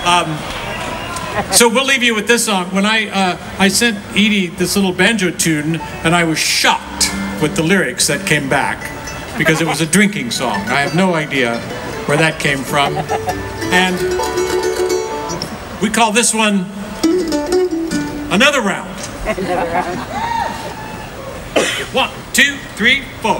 So we'll leave you with this song. When I sent Edie this little banjo tune, and I was shocked with the lyrics that came back because it was a drinking song. I have no idea where that came from. And we call this one Another Round. 1, 2, 3, 4.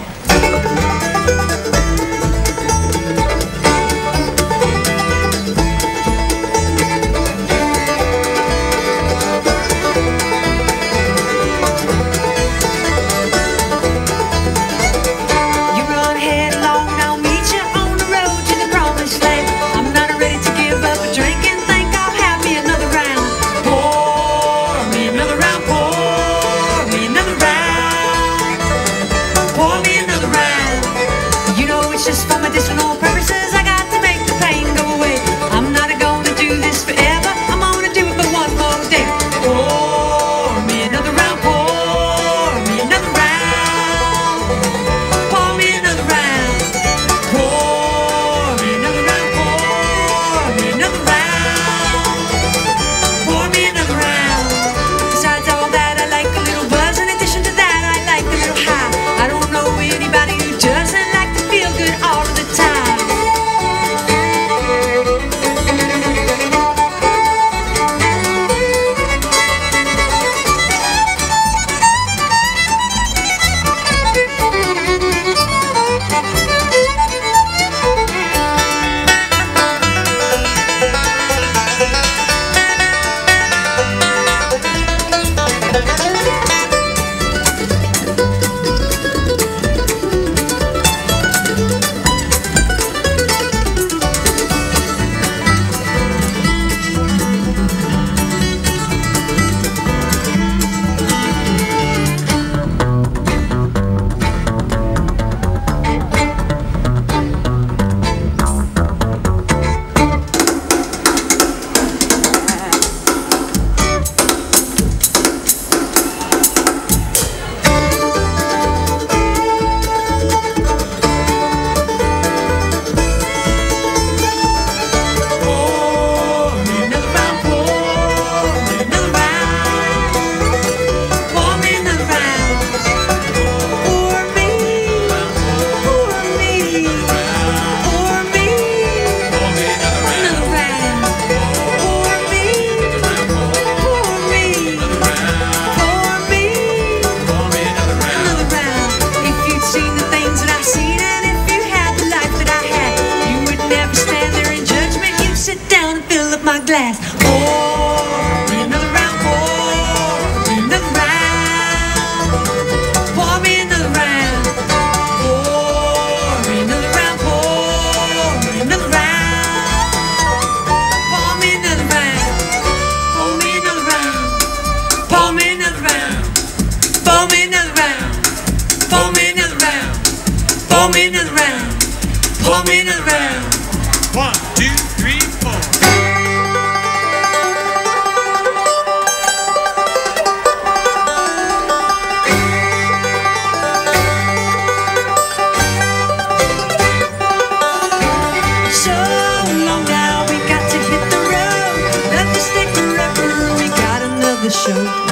Show.